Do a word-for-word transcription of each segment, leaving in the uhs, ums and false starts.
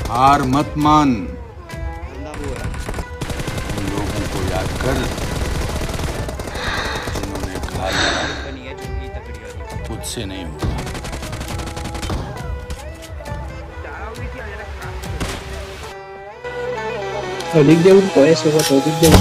हार मत मान, उन लोगों को याद कर जिन्होंने कहा मुझसे नहीं होगा। तो लिख दे उनको, ऐसे हो तो लिख दे।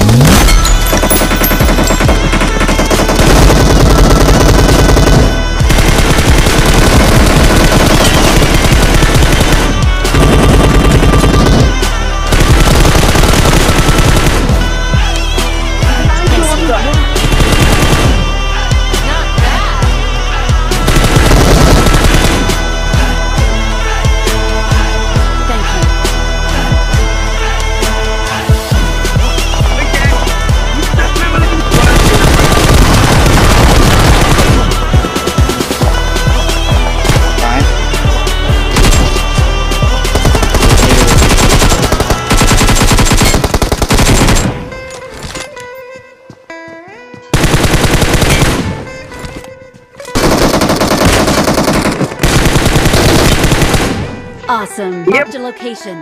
Awesome. Marked a location.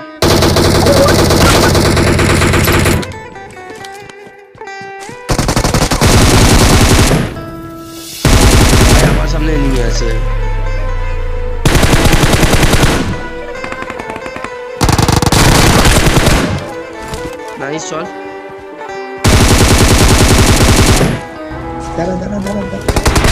हमारे सामने नहीं है ऐसे। Nice shot. दादा दादा दादा